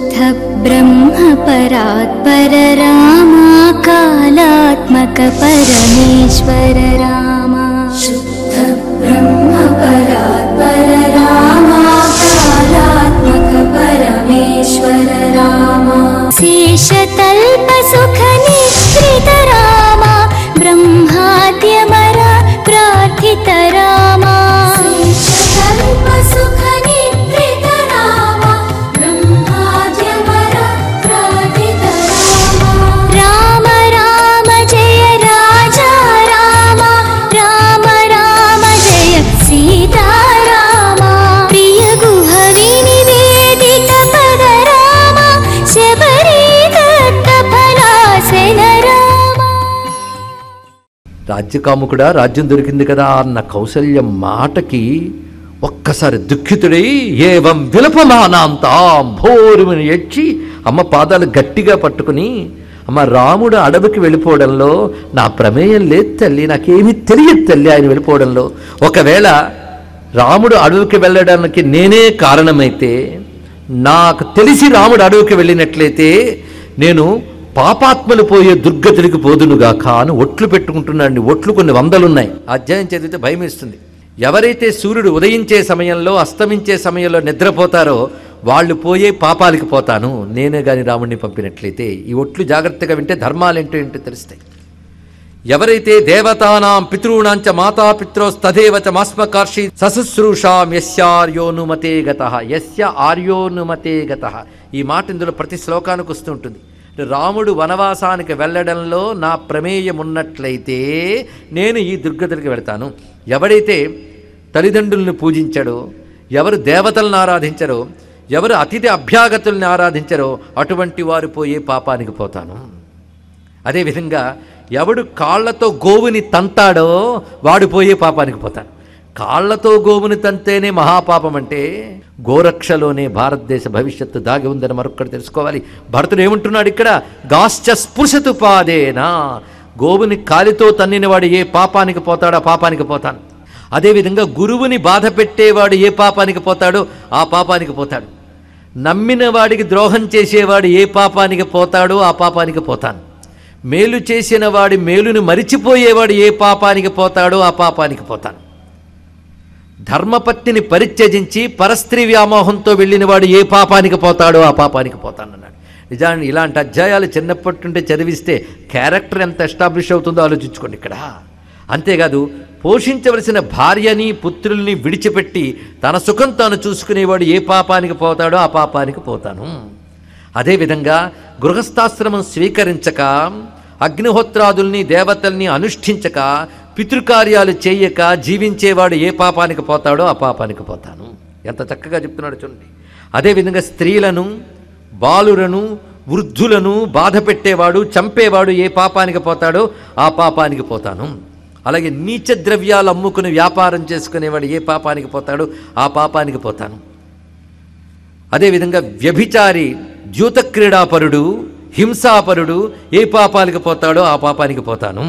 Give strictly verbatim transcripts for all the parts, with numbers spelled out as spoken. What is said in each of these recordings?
शुद्ध ब्रह्म परात्पर रामा कालात्मक परमेश्वर रामा शुद्ध ब्रह्म परात्पर रामा कालात्मक परमेश्वर रामा शेषतल्प सुख निश्रित रामा ब्रह्माद्यमरा प्रार्थित रामा शेषतल्प सुख निश्रित रामा ब्रह्माद्यमरा प्रार्थित रामा राम राम जय राजा रामा राम राम जय सीता रामा प्रिय गुह विनिवेदित पद रामा शबरी दत्त फलासन रामा. రాజ్యకాముకుడా, రాజ్యం దొరికింది కదా అన్న కౌసల్యం మాటకి ఒక్కసారి దుఃఖితుడై ఏవం విలపమానాంతాం భోరుమని ఏడ్చి అమ్మ పాదాలు గట్టిగా పట్టుకుని, అమ్మ రాముడు అడవికి వెళ్ళిపోవడంలో నా ప్రమేయం లేదు తల్లి, నాకేమీ తెలియదు తల్లి ఆయన వెళ్ళిపోవడంలో. ఒకవేళ రాముడు అడవికి వెళ్ళడానికి నేనే కారణమైతే, నాకు తెలిసి రాముడు అడవికి వెళ్ళినట్లయితే నేను పాపాత్మలు పోయే దుర్గతికి పోదునుగాక అని ఒట్లు పెట్టుకుంటున్నాడు. ఒట్లు కొన్ని వందలున్నాయి. అధ్యాయం చదివితే భయం వేస్తుంది. ఎవరైతే సూర్యుడు ఉదయించే సమయంలో అస్తమించే సమయంలో నిద్రపోతారో వాళ్ళు పోయే పాపాలకి పోతాను నేనే గాని రాముడిని పంపినట్లయితే. ఈ ఒట్లు జాగ్రత్తగా వింటే ధర్మాలేంటో ఏంటో తెలుస్తాయి. ఎవరైతే దేవతానాం పితॄణాంచ మాతాపిత్రోస్తదేవ చ మాస్మకార్షి సశుశ్రూషాం యస్యార్యోనుమతే గతః యస్య ఆర్యోనుమతే గతః. ఈ మాట ఇందులో ప్రతి శ్లోకానికి వస్తూ ఉంటుంది. రాముడు వనవాసానికి వెళ్ళడంలో నా ప్రమేయం ఉన్నట్లయితే నేను ఈ దుర్గతులకి వెళతాను. ఎవడైతే తల్లిదండ్రులను పూజించాడో, ఎవరు దేవతలను ఆరాధించారో, ఎవరు అతిథి అభ్యాగతుల్ని ఆరాధించారో అటువంటి వారు పోయే పాపానికి పోతాను. అదేవిధంగా ఎవడు కాళ్లతో గోవుని తంతాడో వాడు పోయే పాపానికి పోతాడు. కాళ్లతో గోవుని తంతేనే మహాపాపం అంటే గోరక్షలోనే భారతదేశ భవిష్యత్తు దాగి ఉందని మరొక్కటి తెలుసుకోవాలి. భరతుడు ఏమంటున్నాడు ఇక్కడ? గాశ్చ స్పృశతు పాదేనా, గోవుని కాలితో తన్నినవాడు ఏ పాపానికి పోతాడో ఆ పాపానికి పోతాను. అదేవిధంగా గురువుని బాధ పెట్టేవాడు ఏ పాపానికి పోతాడో ఆ పాపానికి పోతాడు. నమ్మిన వాడికి ద్రోహం చేసేవాడు ఏ పాపానికి పోతాడో ఆ పాపానికి పోతాను. మేలు చేసిన వాడి మేలుని మరిచిపోయేవాడు ఏ పాపానికి పోతాడో ఆ పాపానికి పోతాను. ధర్మపత్నిని పరిత్యజించి పరస్త్రీ వ్యామోహంతో వెళ్ళినవాడు ఏ పాపానికి పోతాడో ఆ పాపానికి పోతానన్నాడు. నిజాన్ని ఇలాంటి అధ్యాయాలు చిన్నప్పటి నుండి చదివిస్తే క్యారెక్టర్ ఎంత ఎస్టాబ్లిష్ అవుతుందో ఆలోచించుకోండి ఇక్కడ. అంతేకాదు పోషించవలసిన భార్యని పుత్రుల్ని విడిచిపెట్టి తన సుఖం తాను చూసుకునేవాడు ఏ పాపానికి పోతాడో ఆ పాపానికి పోతాను. అదేవిధంగా గృహస్థాశ్రమం స్వీకరించక, అగ్నిహోత్రాదుల్ని దేవతల్ని అనుష్ఠించక, పితృకార్యాలు చేయక జీవించేవాడు ఏ పాపానికి పోతాడో ఆ పాపానికి పోతాను. ఎంత చక్కగా చెప్తున్నాడు చూడండి. అదేవిధంగా స్త్రీలను, బాలులను, వృద్ధులను బాధ పెట్టేవాడు, చంపేవాడు ఏ పాపానికి పోతాడో ఆ పాపానికి పోతాను. అలాగే నీచ ద్రవ్యాలు అమ్ముకుని వ్యాపారం చేసుకునేవాడు ఏ పాపానికి పోతాడో ఆ పాపానికి పోతాను. అదేవిధంగా వ్యభిచారి, ద్యూత క్రీడాపరుడు, హింసాపరుడు ఏ పాపానికి పోతాడో ఆ పాపానికి పోతాను.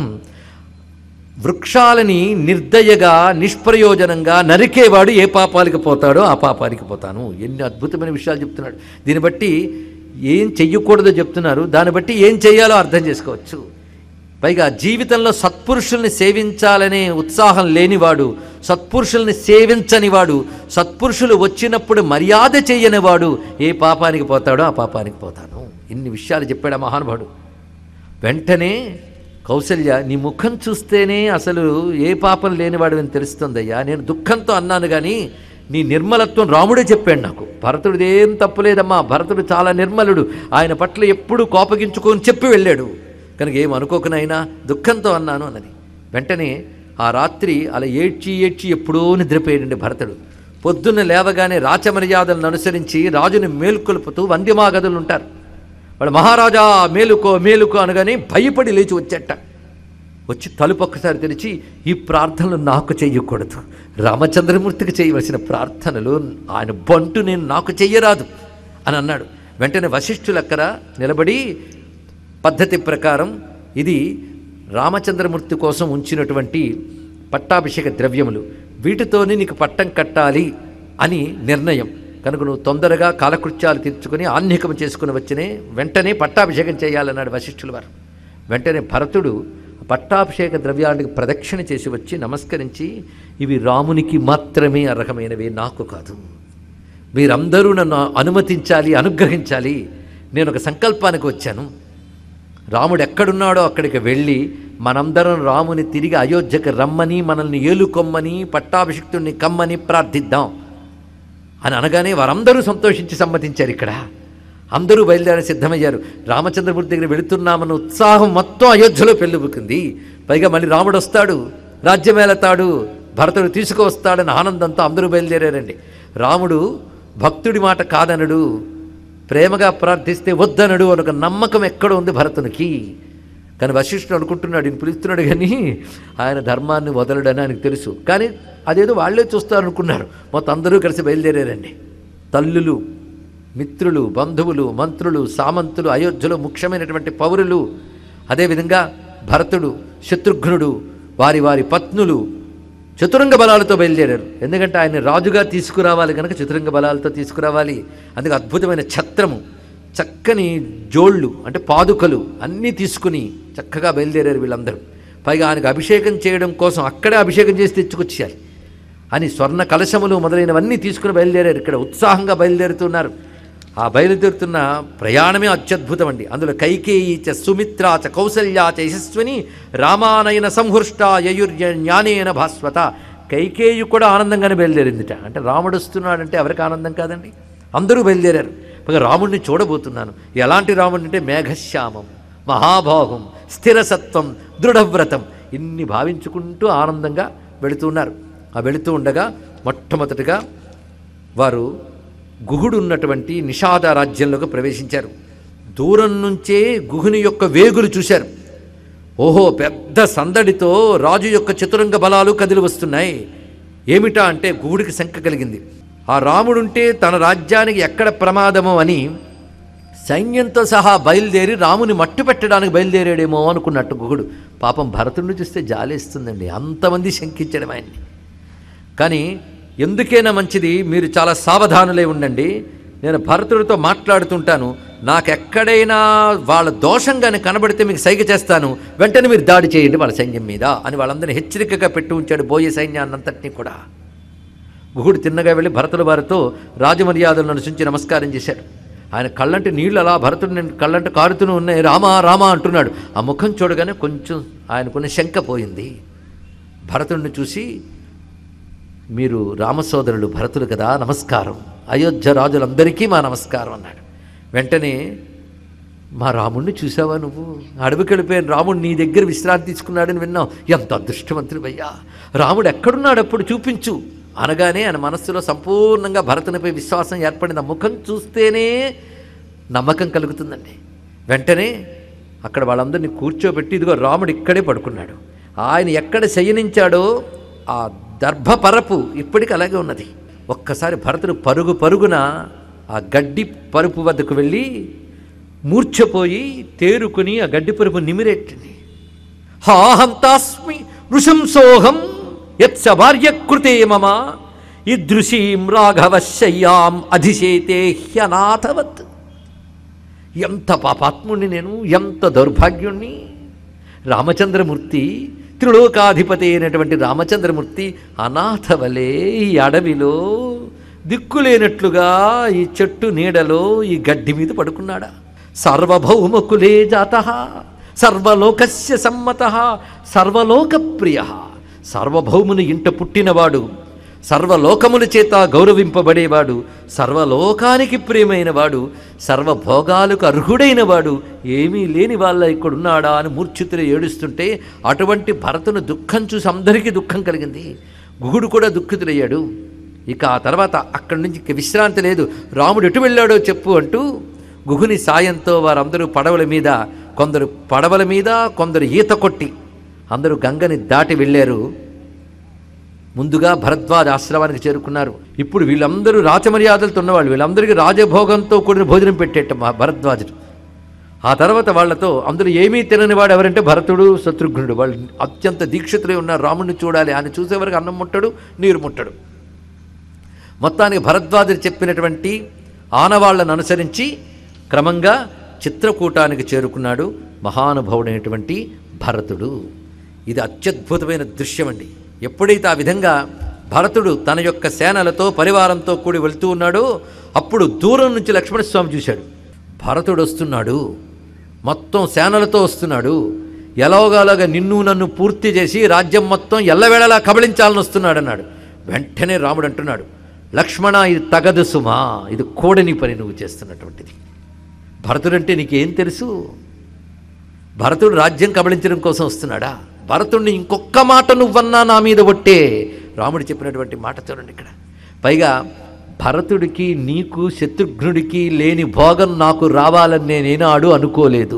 వృక్షాలని నిర్దయగా నిష్ప్రయోజనంగా నరికేవాడు ఏ పాపానికి పోతాడో ఆ పాపానికి పోతాను. ఎన్ని అద్భుతమైన విషయాలు చెప్తున్నాడు. దీన్ని బట్టి ఏం చెయ్యకూడదో చెప్తున్నారు, దాన్ని బట్టి ఏం చేయాలో అర్థం చేసుకోవచ్చు. పైగా జీవితంలో సత్పురుషుల్ని సేవించాలనే ఉత్సాహం లేనివాడు, సత్పురుషుల్ని సేవించనివాడు, సత్పురుషులు వచ్చినప్పుడు మర్యాద చేయనివాడు ఏ పాపానికి పోతాడో ఆ పాపానికి పోతాను. ఇన్ని విషయాలు చెప్పాడు మహానుభావుడు. వెంటనే కౌసల్య, నీ ముఖం చూస్తేనే అసలు ఏ పాపం లేనివాడు అని తెలుస్తుందయ్యా. నేను దుఃఖంతో అన్నాను కానీ నీ నిర్మలత్వం రాముడే చెప్పాడు నాకు. భరతుడిది ఏం తప్పులేదమ్మా, భరతుడు చాలా నిర్మలుడు, ఆయన పట్ల ఎప్పుడు కోపగించుకొని చెప్పి వెళ్ళాడు కనుక ఏం అనుకోకునైనా దుఃఖంతో అన్నాను అన్నది. వెంటనే ఆ రాత్రి అలా ఏడ్చి ఏడ్చి ఎప్పుడో నిద్రపోయాడండి భరతుడు. పొద్దున్న లేవగానే రాచమర్యాదలను అనుసరించి రాజుని మేల్కొల్పుతూ వంద్యమాగదులు ఉంటారు. వాడు మహారాజా మేలుకో మేలుకో అనగానే భయపడి లేచి వచ్చేట. వచ్చి తలుపు ఒక్కసారి తెరిచి, ఈ ప్రార్థనలు నాకు చెయ్యకూడదు, రామచంద్రమూర్తికి చేయవలసిన ప్రార్థనలు ఆయన బంటు నేను నాకు చెయ్యరాదు అని అన్నాడు. వెంటనే వశిష్ఠులక్కర నిలబడి పద్ధతి ప్రకారం ఇది రామచంద్రమూర్తి కోసం ఉంచినటువంటి పట్టాభిషేక ద్రవ్యములు, వీటితోనే నీకు పట్టం కట్టాలి అని నిర్ణయం. కనుక నువ్వు తొందరగా కాలకృత్యాలు తీర్చుకుని ఆహ్నికం చేసుకుని వచ్చినే వెంటనే పట్టాభిషేకం చేయాలన్నాడు వశిష్ఠుల వారు. వెంటనే భరతుడు పట్టాభిషేక ద్రవ్యానికి ప్రదక్షిణ చేసి వచ్చి నమస్కరించి, ఇవి రామునికి మాత్రమే అర్హమైనవి, నాకు కాదు. మీరందరూ నన్ను అనుమతించాలి, అనుగ్రహించాలి. నేను ఒక సంకల్పానికి వచ్చాను. రాముడు ఎక్కడున్నాడో అక్కడికి వెళ్ళి మనందరం రాముని తిరిగి అయోధ్యకి రమ్మని, మనల్ని ఏలుకొమ్మని, పట్టాభిషిక్తుడిని కమ్మని ప్రార్థిద్దాం అని అనగానే వారందరూ సంతోషించి సమ్మతించారు. ఇక్కడ అందరూ బయలుదేరి సిద్ధమయ్యారు. రామచంద్రమూర్తి దగ్గర వెళుతున్నామన్న ఉత్సాహం మొత్తం అయోధ్యలో పెళ్ళిపుకుంది. పైగా మళ్ళీ రాముడు వస్తాడు, రాజ్యమేళతాడు, భరతుడు తీసుకువస్తాడని ఆనందంతో అందరూ బయలుదేరారండి. రాముడు భక్తుడి మాట కాదనడు, ప్రేమగా ప్రార్థిస్తే వద్దనడు అని ఒక నమ్మకం ఎక్కడ ఉంది భరతునికి. కానీ వశిష్ఠుడు అనుకుంటున్నాడు, ఈయన పిలుస్తున్నాడు కానీ ఆయన ధర్మాన్ని వదలడని ఆయనకు తెలుసు. కానీ అదేదో వాళ్ళే చూస్తారనుకున్నారు. మొత్తం అందరూ కలిసి బయలుదేరారండి. తల్లులు, మిత్రులు, బంధువులు, మంత్రులు, సామంతులు, అయోధ్యలో ముఖ్యమైనటువంటి పౌరులు, అదేవిధంగా భరతుడు, శత్రుఘ్నుడు, వారి వారి పత్నులు చతురంగ బలాలతో బయలుదేరారు. ఎందుకంటే ఆయన రాజుగా తీసుకురావాలి కనుక చతురంగ బలాలతో తీసుకురావాలి. అందుకే అద్భుతమైన ఛత్రము, చక్కని జోళ్ళు అంటే పాదుకలు అన్నీ తీసుకుని చక్కగా బయలుదేరారు వీళ్ళందరూ. పైగా ఆయనకు అభిషేకం చేయడం కోసం అక్కడే అభిషేకం చేసి తెచ్చుకొచ్చేయాలి అని స్వర్ణ కలశములు మొదలైనవన్నీ తీసుకుని బయలుదేరారు. ఇక్కడ ఉత్సాహంగా బయలుదేరుతున్నారు. ఆ బయలుదేరుతున్న ప్రయాణమే అత్యద్భుతం అండి. అందులో కైకేయీ చ సుమిత్రా చ కౌసల్యా చ యశస్విని రామానయన సంహృష్ట యయుర్య జ్ఞానేన భాస్వత. కైకేయి కూడా ఆనందంగానే బయలుదేరిందిట. అంటే రాముడు వస్తున్నాడంటే ఎవరికి ఆనందం కాదండి? అందరూ బయలుదేరారు. పైగా రాముడిని చూడబోతున్నాను. ఎలాంటి రాముడిని అంటే మేఘశ్యామం, మహాభాహం, స్థిరసత్వం, దృఢవ్రతం, ఇన్ని భావించుకుంటూ ఆనందంగా వెళుతున్నారు. ఆ వెళుతూ ఉండగా మొట్టమొదటిగా వారు గుహుడు ఉన్నటువంటి నిషాద రాజ్యంలోకి ప్రవేశించారు. దూరం నుంచే గుహుని యొక్క వేగులు చూశారు. ఓహో, పెద్ద సందడితో రాజు యొక్క చతురంగ బలాలు కదిలి వస్తున్నాయి. ఏమిటా అంటే గుహుడికి శంక కలిగింది. ఆ రాముడుంటే తన రాజ్యానికి ఎక్కడ ప్రమాదమో అని సైన్యంతో సహా బయలుదేరి రాముని మట్టు పెట్టడానికి బయలుదేరాడేమో అనుకున్నట్టు గుహుడు. పాపం భరతుడిని చూస్తే జాలేస్తుందండి, అంతమంది శంకించడం ఆయన్ని. కానీ ఎందుకైనా మంచిది, మీరు చాలా సావధానులై ఉండండి, నేను భరతుడితో మాట్లాడుతుంటాను, నాకెక్కడైనా వాళ్ళ దోషంగానే కనబడితే మీకు సైగ చేస్తాను, వెంటనే మీరు దాడి చేయండి వాళ్ళ సైన్యం మీద అని వాళ్ళందరినీ హెచ్చరికగా పెట్టి ఉంచాడు బోయే సైన్యాన్నంతటినీ కూడా. గుహుడు తిన్నగా వెళ్ళి భరతుల వారితో రాజమర్యాదలను అనుసరించి నమస్కారం చేశాడు. ఆయన కళ్ళంటి నీళ్ళు అలా భరతుడిని కళ్ళంట కారుతూనే ఉన్నాయి. రామా రామా అంటున్నాడు. ఆ ముఖం చూడగానే కొంచెం ఆయనకున్న శంక పోయింది. భరతుడిని చూసి, మీరు రామసోదరులు భరతులు కదా, నమస్కారం, అయోధ్య రాజులందరికీ మా నమస్కారం అన్నాడు. వెంటనే, మా రాముణ్ణి చూసావా నువ్వు? అడవికి వెళ్ళిపోయాను, రాముడు నీ దగ్గర విశ్రాంతి తీసుకున్నాడని విన్నావు, ఎంత అదృష్టవంతుడివయ్యా, రాముడు ఎక్కడున్నాడు అప్పుడు చూపించు అనగానే ఆయన మనస్సులో సంపూర్ణంగా భరతునిపై విశ్వాసం ఏర్పడింది. ఆ ముఖం చూస్తేనే నమ్మకం కలుగుతుందండి. వెంటనే అక్కడ వాళ్ళందరినీ కూర్చోబెట్టి, ఇదిగో రాముడు ఇక్కడే పడుకున్నాడు, ఆయన ఎక్కడ శయనించాడో ఆ దర్భపరపు ఇప్పటికీ అలాగే ఉన్నది. ఒక్కసారి భరతుడు పరుగు పరుగున ఆ గడ్డి పరుపు వద్దకు వెళ్ళి మూర్ఛపోయి తేరుకుని ఆ గడ్డి పరుపు నిమిరెట్టింది. హాహంతాస్మి నృశంసోహం యత్స భార్యకృతే మమ ఈదృశీం రాఘవశయ్యాం అధిశేతే హ్యనాథవత్. ఎంత పాపాత్ముణ్ణి నేను, ఎంత దౌర్భాగ్యుణ్ణి. రామచంద్రమూర్తి, త్రిలోకాధిపతి అయినటువంటి రామచంద్రమూర్తి అనాథవలే ఈ అడవిలో దిక్కులేనట్లుగా ఈ చెట్టు నీడలో ఈ గడ్డి మీద పడుకున్నాడా? సార్వభౌమకులే జాతః సర్వలోకస్య సమ్మతః సర్వలోకప్రియ. సార్వభౌముని ఇంట పుట్టినవాడు, సర్వలోకముల చేత గౌరవింపబడేవాడు, సర్వలోకానికి ప్రియమైనవాడు, సర్వభోగాలకు అర్హుడైనవాడు, ఏమీ లేని వాళ్ళ ఇక్కడున్నాడా అని మూర్ఛితులు ఏడుస్తుంటే అటువంటి భరతుని దుఃఖం చూసి అందరికీ దుఃఖం కలిగింది. గుహుడు కూడా దుఃఖితుడయ్యాడు. ఇక ఆ తర్వాత అక్కడి నుంచి ఇక విశ్రాంతి లేదు. రాముడు ఎటు వెళ్ళాడో చెప్పు అంటూ గుహుని సాయంతో వారందరూ పడవల మీద, కొందరు పడవల మీద, కొందరు ఈత కొట్టి అందరూ గంగని దాటి వెళ్ళారు. ముందుగా భరద్వాజ ఆశ్రమానికి చేరుకున్నారు. ఇప్పుడు వీళ్ళందరూ రాచమర్యాదలతో ఉన్నవాళ్ళు, వీళ్ళందరికీ రాజభోగంతో కూడిన భోజనం పెట్టేట మా భరద్వాజుడు. ఆ తర్వాత వాళ్లతో అందరూ ఏమీ తినని వాడు ఎవరంటే భరతుడు, శత్రుఘ్నుడు. వాళ్ళు అత్యంత దీక్షితులై ఉన్నారు, రాముడిని చూడాలి, ఆయన చూసేవరకు అన్నం ముట్టడు, నీరు ముట్టడు. మొత్తానికి భరద్వాజుడు చెప్పినటువంటి ఆనవాళ్లను అనుసరించి క్రమంగా చిత్రకూటానికి చేరుకున్నాడు మహానుభావుడైనటువంటి భరతుడు. ఇది అత్యద్భుతమైన దృశ్యం అండి. ఎప్పుడైతే ఆ విధంగా భరతుడు తన యొక్క సేనలతో పరివారంతో కూడి వెళ్తూ ఉన్నాడో అప్పుడు దూరం నుంచి లక్ష్మణస్వామి చూశాడు. భరతుడు వస్తున్నాడు, మొత్తం సేనలతో వస్తున్నాడు, ఎలాగోలాగా నిన్ను నన్ను పూర్తి చేసి రాజ్యం మొత్తం ఎల్లవేళలా కబళించాలని వస్తున్నాడు అన్నాడు. వెంటనే రాముడు అంటున్నాడు, లక్ష్మణ ఇది తగదు సుమా, ఇది కోడని పని నువ్వు చేస్తున్నటువంటిది. భరతుడంటే నీకేం తెలుసు? భరతుడు రాజ్యం కబళించడం కోసం వస్తున్నాడా? భరతుడిని ఇంకొక్క మాట నువ్వన్నా నా మీద ఒట్టే. రాముడు చెప్పినటువంటి మాట చూడండి ఇక్కడ. పైగా భరతుడికి నీకు శత్రుఘ్నుడికి లేని భోగం నాకు రావాలని నేనేనాడు అనుకోలేదు.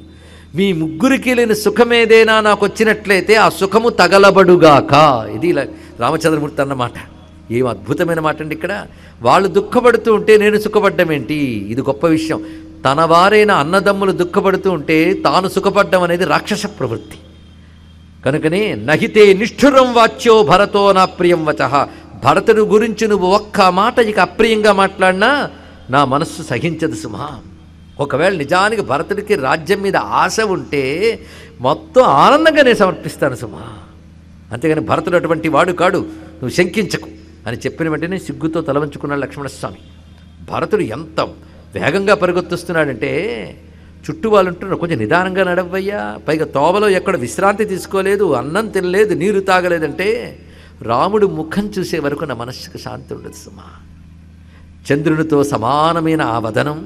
మీ ముగ్గురికి లేని సుఖమేదైనా నాకు వచ్చినట్లయితే ఆ సుఖము తగలబడుగాక. ఇది రామచంద్రమూర్తి అన్నమాట. ఏం అద్భుతమైన మాట అండి. ఇక్కడ వాళ్ళు దుఃఖపడుతూ ఉంటే నేను సుఖపడ్డం ఏంటి? ఇది గొప్ప విషయం. తన వారైన అన్నదమ్ములు దుఃఖపడుతూ ఉంటే తాను సుఖపడ్డం అనేది రాక్షస ప్రవృత్తి. కనుకనే నహితే నిష్ఠురం వాచ్యో భరతో నా ప్రియం వచః. భరతుడు గురించి నువ్వు ఒక్క మాట ఇక అప్రియంగా మాట్లాడినా నా మనస్సు సహించదు సుమా. ఒకవేళ నిజానికి భరతుడికి రాజ్యం మీద ఆశ ఉంటే మొత్తం ఆనందంగా నేను సమర్పిస్తాను సుమా. అంతేగాని భరతుడు అటువంటి వాడు కాడు, నువ్వు శంకించకు అని చెప్పిన వెంటనే సిగ్గుతో తలవంచుకున్నాడు లక్ష్మణస్వామి. భరతుడు ఎంత వేగంగా పరిగెత్తుస్తున్నాడంటే చుట్టూ వాళ్ళు ఉంటున్నారు, కొంచెం నిదానంగా నడవయ్యా, పైగా తోవలో ఎక్కడ విశ్రాంతి తీసుకోలేదు, అన్నం తినలేదు, నీరు తాగలేదంటే రాముడు ముఖం చూసే వరకు నా మనస్సుకు శాంతి ఉండదు సుమా. చంద్రునితో సమానమైన ఆ వదనం,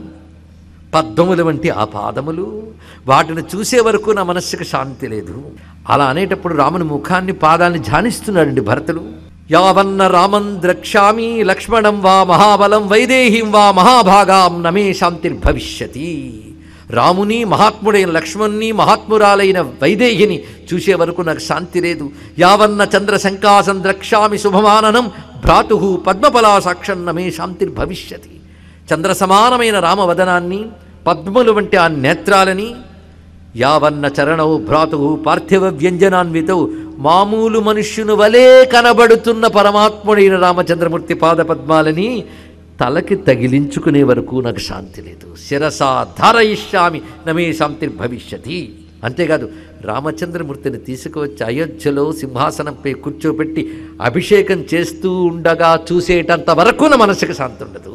పద్మముల వంటి ఆ పాదములు, వాటిని చూసే వరకు నా మనస్సుకు శాంతి లేదు. అలా అనేటప్పుడు రాముని ముఖాన్ని పాదాన్ని ధ్యానిస్తున్నాడండి భరతుడు. యావన్న రామం ద్రక్ష్యామి లక్ష్మణం వా మహాబలం వైదేహీం వా మహాభాగాం నమే శాంతిర్భవిష్యతి. రాముని మహాత్ముడైన లక్ష్మణ్ణి మహాత్మురాలైన వైదేహిని చూసే వరకు నాకు శాంతి లేదు. యావన్న చంద్ర శంకాసం ద్రక్ష్యామి శుభమాననం భ్రాతు పద్మఫలా సాక్షం నమే శాంతిర్భవిష్యతి. చంద్ర సమానమైన రామవదనాన్ని, పద్మలు వంటి ఆ నేత్రాలని, యావన్న చరణౌ భ్రాతు పార్థివ వ్యంజనాన్వితౌ, మామూలు మనుష్యుని వలే కనబడుతున్న పరమాత్ముడైన రామచంద్రమూర్తి పాదపద్మాలని తలకి తగిలించుకునే వరకు నాకు శాంతి లేదు. శిరసా ధారయిష్యామి నమే శాంతిర్భవిష్యతి. అంతేకాదు రామచంద్రమూర్తిని తీసుకువచ్చి అయోధ్యలో సింహాసనంపై కూర్చోబెట్టి అభిషేకం చేస్తూ ఉండగా చూసేటంత వరకు నా మనసుకు శాంతి ఉండదు.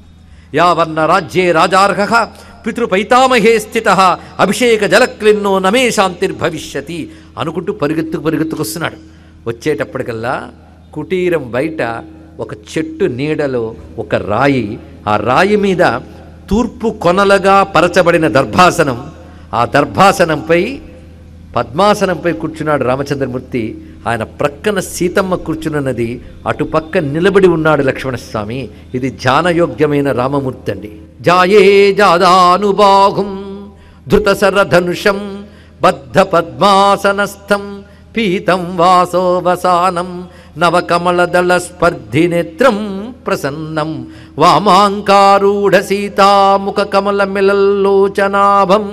యావన్న రాజ్యే రాజార్హ పితృపైతామహే స్థిత అభిషేక జలక్లిన్నో నమే శాంతిర్భవిష్యతి అనుకుంటూ పరిగెత్తుకు పరిగెత్తుకొస్తున్నాడు. వచ్చేటప్పటికల్లా కుటీరం బయట ఒక చెట్టు నీడలో ఒక రాయి, ఆ రాయి మీద తూర్పు కొనలుగా పరచబడిన దర్భాసనం, ఆ దర్భాసనంపై పద్మాసనంపై కూర్చున్నాడు రామచంద్రమూర్తి. ఆయన ప్రక్కన సీతమ్మ కూర్చున్నది, అటుపక్క నిలబడి ఉన్నాడు లక్ష్మణస్వామి. ఇది ధ్యానయోగ్యమైన రామమూర్తి అండి. జాయే జాదానుబాహుం ధృతశరధనుషం బద్ధ పద్మాసనస్థం పీతం వాసోవసానం నవకమలదళ స్పర్ధి నేత్రం ప్రసన్నం వామాంకారూఢ సీతాముఖ కమల మిలల్లోచనాభం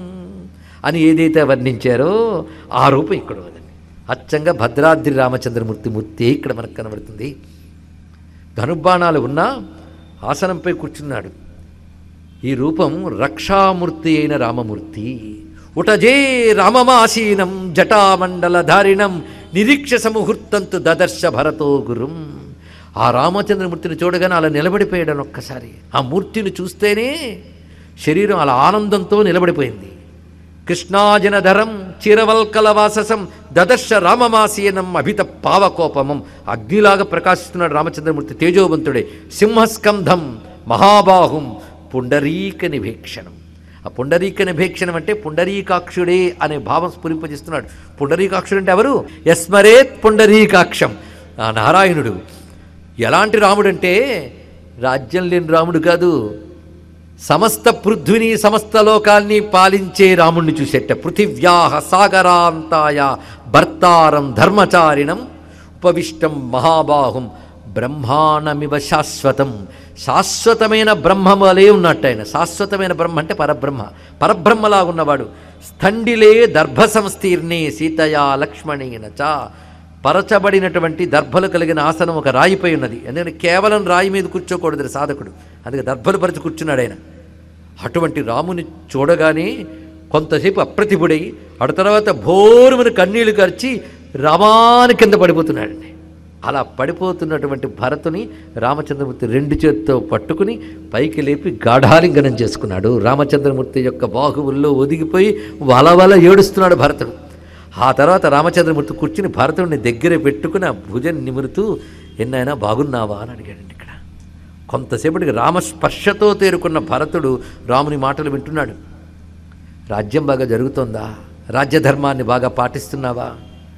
అని ఏదైతే వర్ణించారో ఆ రూపం ఇక్కడ ఉన్నది. అచ్చంగా భద్రాద్రి రామచంద్రమూర్తి మూర్తి ఇక్కడ మనకు కనబడుతుంది. ధనుర్బాణాలు ఉన్న ఆసనంపై కూర్చున్నాడు. ఈ రూపం రక్షామూర్తి అయిన రామమూర్తి. ఉటజే రామమాసీనం జటామండలధారిణం నిరీక్ష సముహూర్తంతు దదర్శ భరతో గురుం. ఆ రామచంద్రమూర్తిని చూడగానే అలా నిలబడిపోయాడని ఒక్కసారి. ఆ మూర్తిని చూస్తేనే శరీరం అలా ఆనందంతో నిలబడిపోయింది. కృష్ణాజనధరం చిరవల్కలవాససం దదర్శ రామమాసీనం అభిత పావకోపమం. అగ్నిలాగా ప్రకాశిస్తున్నాడు రామచంద్రమూర్తి, తేజోవంతుడే. సింహస్కంధం మహాబాహుం పుండరీక నిభీక్షణం. ఆ పుండరీక నిభీక్షణం అంటే పుండరీకాక్షుడే అనే భావం స్ఫురింపజేస్తున్నాడు. పుండరీకాక్షుడు అంటే ఎవరు? యస్మరేత్ పుండరీకాక్షం. ఆ నారాయణుడు ఎలాంటి రాముడంటే రాజ్యం లేని రాముడు కాదు, సమస్త పృథ్విని సమస్త లోకాల్ని పాలించే రాముణ్ణి చూసేట. పృథివ్యాహ సాగరాంతాయ భర్తారం ధర్మచారిణం ఉపవిష్టం మహాబాహుం బ్రహ్మాణమివ శాశ్వతం. శాశ్వతమైన బ్రహ్మము వలే ఉన్నట్టు ఆయన. శాశ్వతమైన బ్రహ్మ అంటే పరబ్రహ్మ, పరబ్రహ్మలా ఉన్నవాడు. స్థండిలే దర్భ సంస్థీర్ణే సీతయా లక్ష్మణేన చ. పరచబడినటువంటి దర్భలు కలిగిన ఆసనం ఒక రాయిపై ఉన్నది. ఎందుకంటే కేవలం రాయి మీద కూర్చోకూడదు సాధకుడు, అందుకే దర్భలు పరిచి కూర్చున్నాడు ఆయన. అటువంటి రాముని చూడగానే కొంతసేపు అప్రతిభుడై అటు తర్వాత భోరుమని కన్నీళ్లు కార్చి రామాని కింద పడిపోతున్నాడండి. అలా పడిపోతున్నటువంటి భరతుని రామచంద్రమూర్తి రెండు చేతితో పట్టుకుని పైకి లేపి గాఢాలింగనం చేసుకున్నాడు. రామచంద్రమూర్తి యొక్క బాహువుల్లో ఒదిగిపోయి వలవల ఏడుస్తున్నాడు భరతుడు. ఆ తర్వాత రామచంద్రమూర్తి కూర్చుని భరతుడిని దగ్గర పెట్టుకుని ఆ భుజం నిమురుతూ ఎన్నైనా బాగున్నావా అని అడిగాడండి. ఇక్కడ కొంతసేపటికి రామస్పర్శతో తేరుకున్న భరతుడు రాముని మాటలు వింటున్నాడు. రాజ్యం బాగా జరుగుతోందా? రాజ్యధర్మాన్ని బాగా పాటిస్తున్నావా?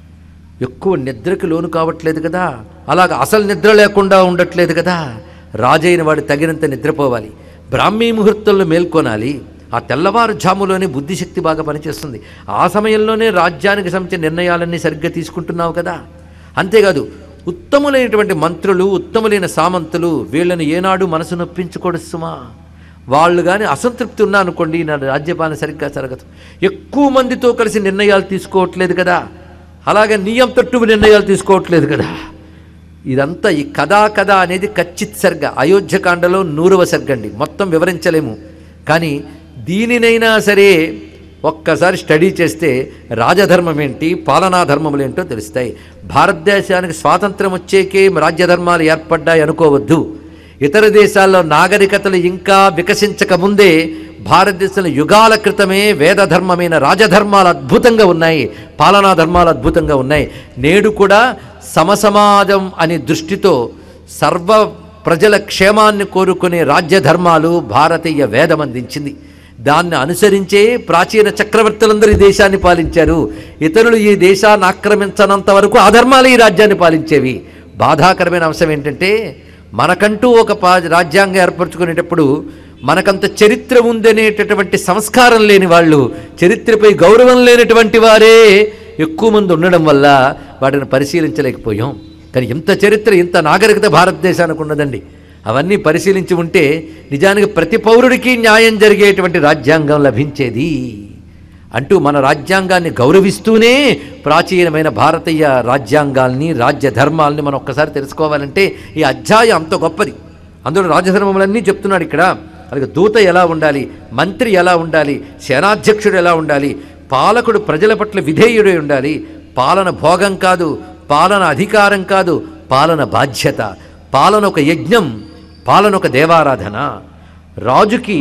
ఎక్కువ నిద్రకి లోను కావట్లేదు కదా, అలాగ అసలు నిద్ర లేకుండా ఉండట్లేదు కదా. రాజైన వాడు తగినంత నిద్రపోవాలి, బ్రాహ్మీ ముహూర్తంలో మేల్కొనాలి. ఆ తెల్లవారుజాములోనే బుద్ధిశక్తి బాగా పనిచేస్తుంది. ఆ సమయంలోనే రాజ్యానికి సంబంధించిన నిర్ణయాలన్నీ సరిగ్గా తీసుకుంటున్నావు కదా. అంతేకాదు ఉత్తములైనటువంటి మంత్రులు, ఉత్తములైన సామంతులు వీళ్ళని ఏనాడు మనసు నొప్పించుకోడు సుమా. వాళ్ళు కానీ అసంతృప్తి ఉన్నా అనుకోండి, నా రాజ్యపాలన సరిగ్గా జరగదు. ఎక్కువ మందితో కలిసి నిర్ణయాలు తీసుకోవట్లేదు కదా, అలాగే నియం తట్టు నిర్ణయాలు తీసుకోవట్లేదు కదా. ఇదంతా ఈ కథా కథ అనేది కచ్చిత్ సర్గ, అయోధ్యకాండలో నూరవ సర్గ అండి. మొత్తం వివరించలేము, కానీ దీనినైనా సరే ఒక్కసారి స్టడీ చేస్తే రాజధర్మం ఏంటి, పాలనా ధర్మములు ఏంటో తెలుస్తాయి. భారతదేశానికి స్వాతంత్రం వచ్చేకే రాజ్యధర్మాలు ఏర్పడ్డాయి అనుకోవద్దు. ఇతర దేశాల్లో నాగరికతలు ఇంకా వికసించక ముందే భారతదేశంలో యుగాల క్రితమే వేదధర్మమైన రాజధర్మాలు అద్భుతంగా ఉన్నాయి, పాలనా ధర్మాలు అద్భుతంగా ఉన్నాయి. నేడు కూడా సమసమాజం అనే దృష్టితో సర్వ ప్రజల క్షేమాన్ని కోరుకునే రాజ్యధర్మాలు భారతీయ వేదం అందించింది. దాన్ని అనుసరించే ప్రాచీన చక్రవర్తులందరూ ఈ దేశాన్ని పాలించారు. ఇతరులు ఈ దేశాన్ని ఆక్రమించనంత వరకు ఆ ధర్మాలు ఈ రాజ్యాన్ని పాలించేవి. బాధాకరమైన అంశం ఏంటంటే, మనకంటూ ఒక రాజ్యాంగం ఏర్పరచుకునేటప్పుడు మనకంత చరిత్ర ఉందనేటటువంటి సంస్కారం లేని వాళ్ళు, చరిత్రపై గౌరవం లేనటువంటి వారే ఎక్కువ మంది ఉండడం వల్ల వాటిని పరిశీలించలేకపోయాం. కానీ ఇంత చరిత్ర, ఇంత నాగరికత భారతదేశానికి ఉన్నదండి. అవన్నీ పరిశీలించి ఉంటే నిజానికి ప్రతి పౌరుడికి న్యాయం జరిగేటువంటి రాజ్యాంగం లభించేది. అంటూ మన రాజ్యాంగాన్ని గౌరవిస్తూనే ప్రాచీనమైన భారతీయ రాజ్యాంగాల్ని, రాజ్య ధర్మాలని మనం ఒక్కసారి తెలుసుకోవాలంటే ఈ అధ్యాయం అంత గొప్పది. అందులో రాజధర్మములన్నీ చెప్తున్నాడు ఇక్కడ. అలాగే దూత ఎలా ఉండాలి, మంత్రి ఎలా ఉండాలి, సేనాధ్యక్షుడు ఎలా ఉండాలి, పాలకుడు ప్రజల పట్ల విధేయుడై ఉండాలి. పాలన భోగం కాదు, పాలన అధికారం కాదు, పాలన బాధ్యత. పాలన ఒక యజ్ఞం, పాలన ఒక దేవారాధన. రాజుకి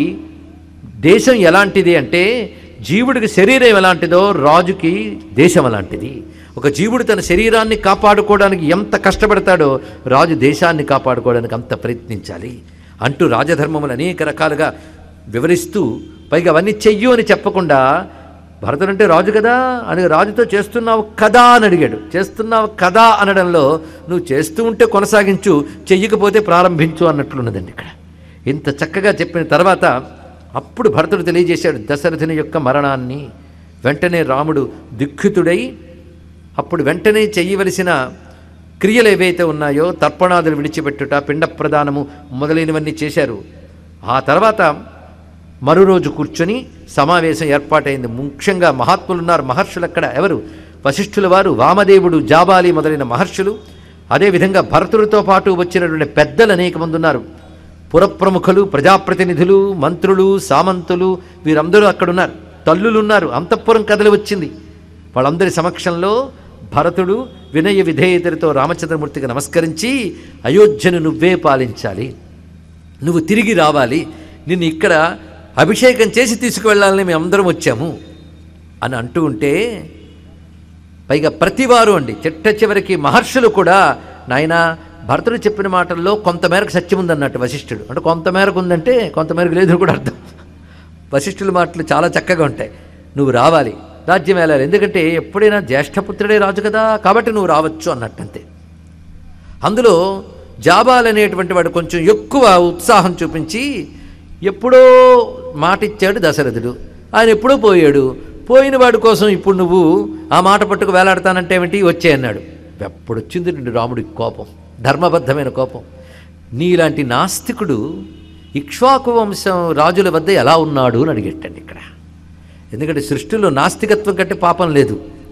దేశం ఎలాంటిది అంటే, జీవుడికి శరీరం ఎలాంటిదో రాజుకి దేశం అలాంటిది. ఒక జీవుడు తన శరీరాన్ని కాపాడుకోవడానికి ఎంత కష్టపడతాడో రాజు దేశాన్ని కాపాడుకోవడానికి అంత ప్రయత్నించాలి అంటూ రాజధర్మములు అనేక రకాలుగా వివరిస్తూ, పైగా అవన్నీ చెయ్యు అని చెప్పకుండా, భరతుడు అంటే రాజు కదా అని రాజుతో చేస్తున్నావు కదా అని అడిగాడు. చేస్తున్నావు కదా అనడంలో నువ్వు చేస్తూ ఉంటే కొనసాగించు, చెయ్యకపోతే ప్రారంభించు అన్నట్లున్నదండి ఇక్కడ. ఇంత చక్కగా చెప్పిన తర్వాత అప్పుడు భరతుడు తెలియజేశాడు దశరథుని యొక్క మరణాన్ని. వెంటనే రాముడు దుఃఖితుడై అప్పుడు వెంటనే చెయ్యవలసిన క్రియలు ఏవైతే ఉన్నాయో, తర్పణాదులు విడిచిపెట్టుట, పిండ ప్రదానము మొదలైనవన్నీ చేశారు. ఆ తర్వాత మరో రోజు కూర్చొని సమావేశం ఏర్పాటైంది. ముఖ్యంగా మహాత్ములు ఉన్నారు, మహర్షులు అక్కడ. ఎవరు? వశిష్ఠుల వారు, వామదేవుడు, జాబాలి మొదలైన మహర్షులు. అదేవిధంగా భరతుడితో పాటు వచ్చినటువంటి పెద్దలు అనేక మంది ఉన్నారు. పురప్రముఖులు, ప్రజాప్రతినిధులు, మంత్రులు, సామంతులు వీరందరూ అక్కడున్నారు. తల్లులున్నారు. అంతఃపురం కథలు వచ్చింది. వాళ్ళందరి సమక్షంలో భరతుడు వినయ విధేయతలతో రామచంద్రమూర్తికి నమస్కరించి, అయోధ్యను నువ్వే పాలించాలి, నువ్వు తిరిగి రావాలి, నిన్ను ఇక్కడ అభిషేకం చేసి తీసుకువెళ్ళాలని మేము అందరం వచ్చాము అని అంటూ ఉంటే, పైగా ప్రతివారు అండి చిట్ట చివరికి మహర్షులు కూడా, నాయనా భరతుడు చెప్పిన మాటల్లో కొంతమేరకు సత్యం ఉందన్నట్టు వశిష్ఠుడు. అంటే కొంతమేరకు ఉందంటే కొంతమేరకు లేదు కూడా అర్థం. వశిష్ఠుల మాటలు చాలా చక్కగా ఉంటాయి. నువ్వు రావాలి, రాజ్యం వెళ్ళాలి, ఎందుకంటే ఎప్పుడైనా జ్యేష్ఠపుత్రుడే రాజు కదా, కాబట్టి నువ్వు రావచ్చు అన్నట్టంతే. అందులో జాబాల్ అనేటువంటి వాడు కొంచెం ఎక్కువ ఉత్సాహం చూపించి, ఎప్పుడో మాట ఇచ్చాడు దశరథుడు, ఆయన ఎప్పుడో పోయాడు, పోయిన వాడి కోసం ఇప్పుడు నువ్వు ఆ మాట పట్టుకు వేలాడతానంటే ఏమిటి, వచ్చే అన్నాడు. ఎప్పుడు వచ్చింది నిండు రాముడికి కోపం, ధర్మబద్ధమైన కోపం. నీలాంటి నాస్తికుడు ఇక్ష్వాకు వంశం రాజుల వద్ద ఎలా ఉన్నాడు అని అడిగెట్టండి ఇక్కడ. ఎందుకంటే సృష్టిలో నాస్తికత్వం కంటే పాపం లేదు.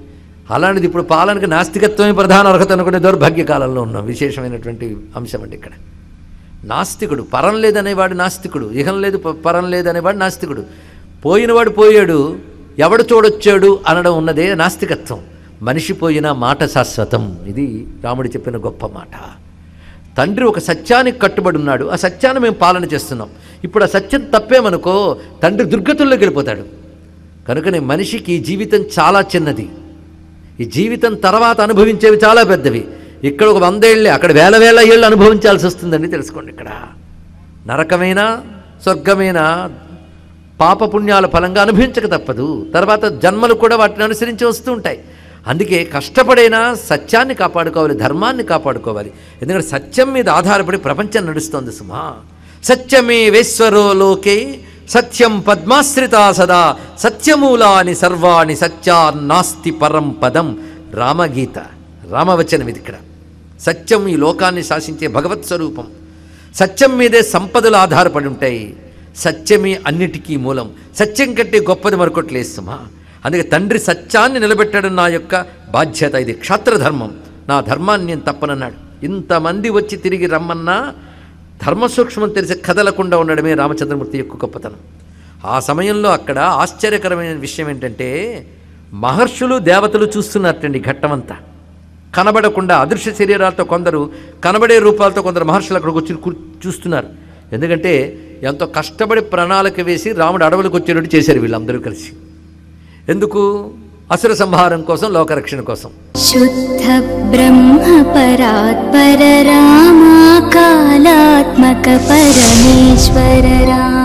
అలాంటిది ఇప్పుడు పాలనకి నాస్తికత్వమే ప్రధాన అర్హత అనుకునే దౌర్భాగ్య కాలంలో ఉన్నాం. విశేషమైనటువంటి అంశం అండి ఇక్కడ. నాస్తికుడు, పరం లేదనేవాడు నాస్తికుడు, ఇహం లేదు పరం లేదనేవాడు నాస్తికుడు. పోయినవాడు పోయాడు, ఎవడు చూడొచ్చాడు అనడం ఉన్నదే నాస్తికత్వం. మనిషి పోయిన మాట శాశ్వతం. ఇది రాముడు చెప్పిన గొప్ప మాట. తండ్రి ఒక సత్యానికి కట్టుబడి ఉన్నాడు, ఆ సత్యాన్ని మేము పాలన చేస్తున్నాం. ఇప్పుడు ఆ సత్యం తప్పేమనుకో తండ్రి దుర్గతుల్లోకి వెళ్ళిపోతాడు. కనుకనే మనిషికి ఈ జీవితం చాలా చిన్నది, ఈ జీవితం తర్వాత అనుభవించేవి చాలా పెద్దవి. ఇక్కడ ఒక వందేళ్ళే, అక్కడ వేల వేల ఏళ్ళు అనుభవించాల్సి వస్తుందని తెలుసుకోండి. ఇక్కడ నరకమైన స్వర్గమైన పాపపుణ్యాల ఫలంగా అనుభవించక తప్పదు. తర్వాత జన్మలు కూడా వాటిని అనుసరించి వస్తూ ఉంటాయి. అందుకే కష్టపడైనా సత్యాన్ని కాపాడుకోవాలి, ధర్మాన్ని కాపాడుకోవాలి. ఎందుకంటే సత్యం మీద ఆధారపడి ప్రపంచం నడుస్తోంది సుమా. సత్యమే వేశ్వరో లోకే సత్యం పద్మాశ్రితా సదా సత్యమూలాని సర్వాణి సత్యాన్నాస్తి పరం పదం. రామగీత, రామవచనం ఇది. ఇక్కడ సత్యం ఈ లోకాన్ని శాసించే భగవత్ స్వరూపం. సత్యం మీదే సంపదలు ఆధారపడి ఉంటాయి. సత్యమే అన్నిటికీ మూలం. సత్యం కంటే గొప్పది మరొకటి లేదు సుమా. అందుకే తండ్రి సత్యాన్ని నిలబెట్టడం నా యొక్క బాధ్యత, ఇది క్షాత్రధర్మం, నా ధర్మాన్ని నేను తప్పనన్నాడు. ఇంతమంది వచ్చి తిరిగి రమ్మన్నా ధర్మసూక్ష్మం తెలిసి కదలకుండా ఉండడమే రామచంద్రమూర్తి యొక్క గొప్పతనం. ఆ సమయంలో అక్కడ ఆశ్చర్యకరమైన విషయం ఏంటంటే మహర్షులు దేవతలు చూస్తున్నట్టండి ఘట్టమంతా. కనబడకుండా అదృశ్య శరీరాలతో కొందరు, కనబడే రూపాలతో కొందరు మహర్షులు అక్కడికి వచ్చి చూస్తున్నారు. ఎందుకంటే ఎంతో కష్టపడి ప్రణాళిక వేసి రాముడు అడవులకు వచ్చేటట్టు చేశారు వీళ్ళందరూ కలిసి. ఎందుకు? అసుర సంహారం కోసం, లోకరక్షణ కోసం. శుద్ధ బ్రహ్మ పరాత్పర రామ కాలాత్మక పరమేశ్వర రామ.